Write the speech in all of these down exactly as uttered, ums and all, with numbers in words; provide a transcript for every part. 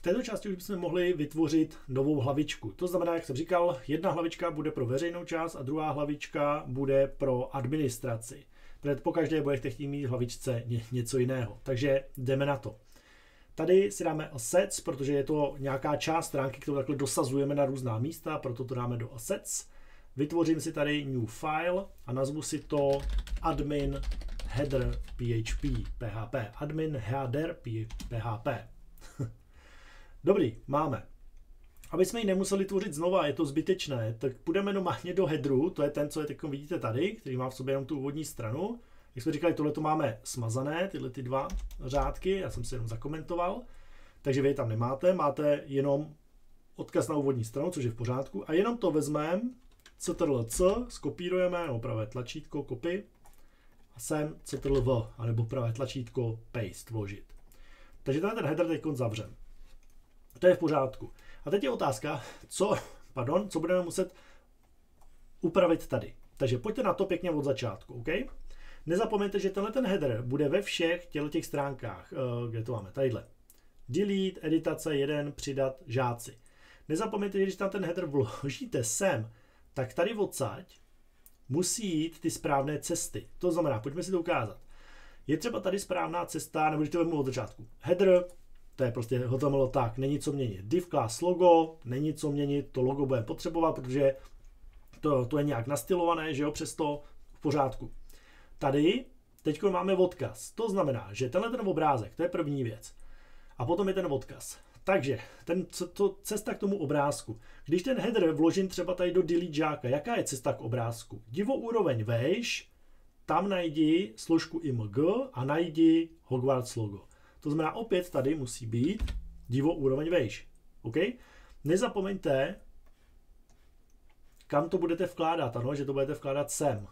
této části už bychom mohli vytvořit novou hlavičku. To znamená, jak jsem říkal, jedna hlavička bude pro veřejnou část a druhá hlavička bude pro administraci. Protože po každé budete chtít mít v hlavičce něco jiného. Takže jdeme na to. Tady si dáme assets, protože je to nějaká část stránky, kterou takhle dosazujeme na různá místa, proto to dáme do assets. Vytvořím si tady new file a nazvu si to admin header php, php, admin header php. Dobrý, máme. Aby jsme ji nemuseli tvořit znova, je to zbytečné, tak půjdeme normálně do headeru, to je ten, co je teď vidíte tady, který má v sobě jenom tu úvodní stranu. Jak jsme říkali, tohle to máme smazané, tyhle ty dva řádky, já jsem si jenom zakomentoval, takže vy je tam nemáte, máte jenom odkaz na úvodní stranu, což je v pořádku, a jenom to vezmeme, ctrl-c, skopírujeme, nebo pravé tlačítko, copy, a sem ctrl-v, anebo pravé tlačítko, paste, vložit. Takže tenhle ten header teď zavřem. To je v pořádku. A teď je otázka, co, pardon, co budeme muset upravit tady. Takže pojďte na to pěkně od začátku, OK? Nezapomeňte, že tenhle ten header bude ve všech těch stránkách, kde to máme, tadyhle. Delete, editace, jeden, přidat, žáci. Nezapomeňte, že když tam ten header vložíte sem, tak tady odsaď musí jít ty správné cesty. To znamená, pojďme si to ukázat. Je třeba tady správná cesta, nebo když to vezmu od začátku. Header, to je prostě H T M L, tak, není co měnit. Div class logo, není co měnit, to logo budeme potřebovat, protože to, to je nějak nastylované, že jo, přesto v pořádku. Tady teď máme odkaz. To znamená, že tenhle ten obrázek, to je první věc. A potom je ten odkaz. Takže ten, to, cesta k tomu obrázku. Když ten header vložím třeba tady do delete žáka, jaká je cesta k obrázku? Divoúroveň vejš, tam najdi složku img a najdi Hogwarts logo. To znamená, opět tady musí být divoúroveň vejš. OK? Nezapomeňte, kam to budete vkládat, ano, že to budete vkládat sem.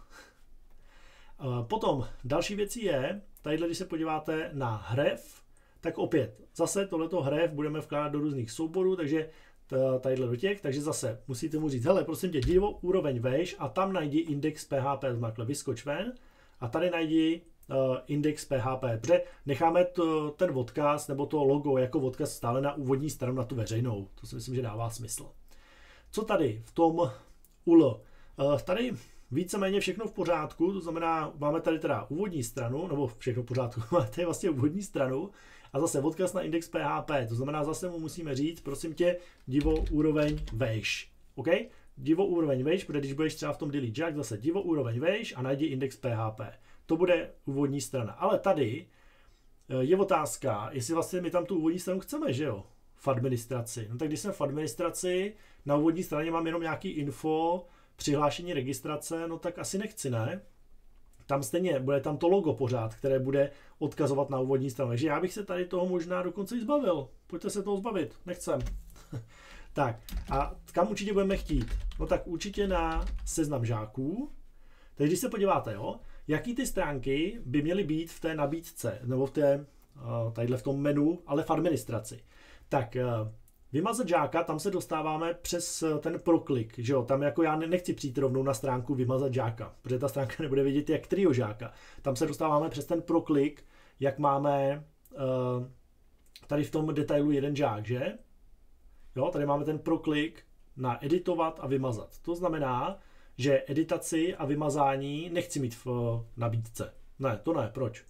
Potom další věcí je, tadyhle, když se podíváte na href, tak opět, zase tohleto href budeme vkládat do různých souborů, takže tadyhle do těch, takže zase musíte mu říct, hele, prosím tě, divoúroveň vejš a tam najdi index php, znamená vyskoč ven a tady najdi uh, index php, protože necháme to, ten odkaz nebo to logo jako odkaz stále na úvodní stranu, na tu veřejnou, to si myslím, že dává smysl. Co tady v tom U L? Uh, tady víceméně všechno v pořádku, to znamená, máme tady teda úvodní stranu, nebo všechno v pořádku, máme tady vlastně úvodní stranu a zase odkaz na index php, to znamená, zase mu musíme říct, prosím tě, divoúroveň vejš, OK? Divoúroveň vejš, protože když budeš třeba v tom delete jack, zase divoúroveň vejš a najdi index php. To bude úvodní strana, ale tady je otázka, jestli vlastně my tam tu úvodní stranu chceme, že jo? V administraci. No tak když jsem v administraci, na úvodní straně mám jenom nějaký info, přihlášení registrace, no tak asi nechci, ne? Tam stejně bude tam to logo pořád, které bude odkazovat na úvodní stranu. Takže já bych se tady toho možná dokonce i zbavil. Pojďte se toho zbavit, nechcem. Tak, a kam určitě budeme chtít? No tak určitě na seznam žáků. Takže když se podíváte, jo, jaký ty stránky by měly být v té nabídce, nebo v té, tadyhle v tom menu, ale v administraci. Tak, vymazat žáka, tam se dostáváme přes ten proklik, že jo, tam jako já nechci přijít rovnou na stránku vymazat žáka, protože ta stránka nebude vidět jak kterýho žáka. Tam se dostáváme přes ten proklik, jak máme uh, tady v tom detailu jeden žák, že? Jo, tady máme ten proklik na editovat a vymazat. To znamená, že editaci a vymazání nechci mít v uh, nabídce. Ne, to ne, proč?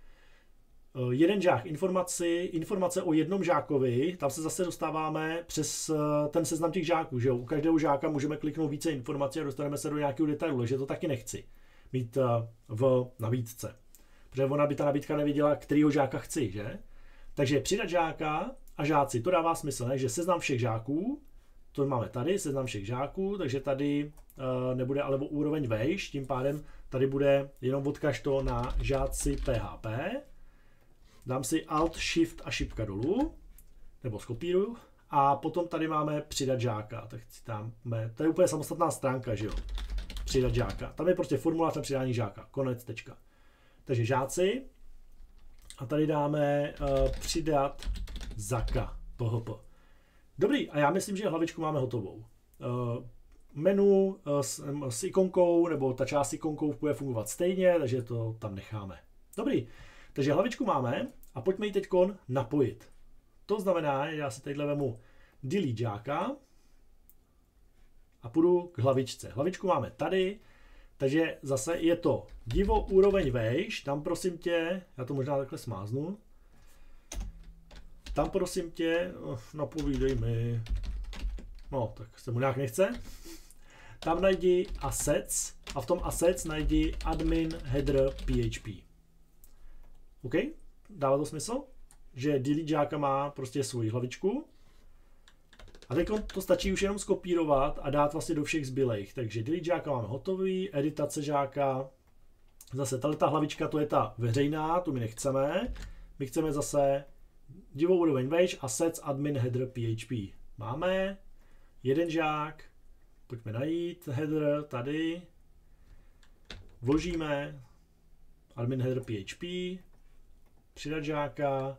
Jeden žák informaci, informace o jednom žákovi, tam se zase dostáváme přes ten seznam těch žáků, že jo? U každého žáka můžeme kliknout více informací a dostaneme se do nějakého detailu, takže to taky nechci mít v nabídce. Protože ona by ta nabídka nevěděla, kterýho žáka chci, že? Takže přidat žáka a žáci, to dává smysl, ne? Že seznam všech žáků, to máme tady, seznam všech žáků, takže tady uh, nebude ale o úroveň vejš, tím pádem tady bude jenom odkaž to na žáci php. Dám si Alt, Shift a šipka dolů, nebo skopíruju, a potom tady máme přidat žáka, tak si tam, to je úplně samostatná stránka, že jo, přidat žáka, tam je prostě formulář na přidání žáka, konec, tečka. Takže žáci, a tady dáme uh, přidat zaka, php. Dobrý, a já myslím, že hlavičku máme hotovou. Uh, menu uh, s, s ikonkou, nebo ta část s ikonkou bude fungovat stejně, takže to tam necháme. Dobrý. Takže hlavičku máme a pojďme ji teď napojit. To znamená, že já si tadyhle vemu delete žáka a půjdu k hlavičce. Hlavičku máme tady, takže zase je to divo úroveň vejš, tam prosím tě, já to možná takhle smáznu, tam prosím tě, napovídej mi, no tak se mu nějak nechce, tam najdi assets a v tom assets najdi admin header php. OK? Dává to smysl? Že delete žáka má prostě svoji hlavičku a teď to stačí už jenom skopírovat a dát vlastně do všech zbylejch. Takže delete žáka máme hotový, editace žáka, zase tato hlavička, to je ta veřejná, tu my nechceme, my chceme zase divou úroveň vejš assets admin header php. Máme jeden žák, pojďme najít header tady, vložíme admin header php, přidat žáka,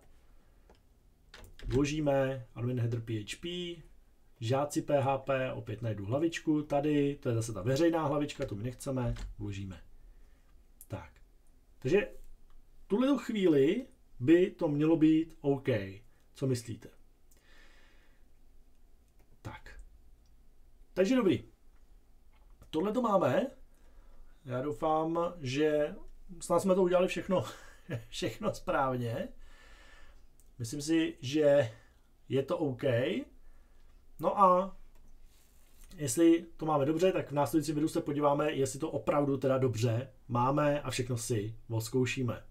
vložíme admin header php, žáci P H P, opět najdu hlavičku tady, to je zase ta veřejná hlavička, tu my nechceme, vložíme. Tak, takže tuhle chvíli by to mělo být OK. Co myslíte? Tak. Takže dobrý. Tohle to máme. Já doufám, že snad jsme to udělali všechno, všechno správně. Myslím si, že je to OK. No a jestli to máme dobře, tak v následujícím videu se podíváme, jestli to opravdu teda dobře máme a všechno si odzkoušíme.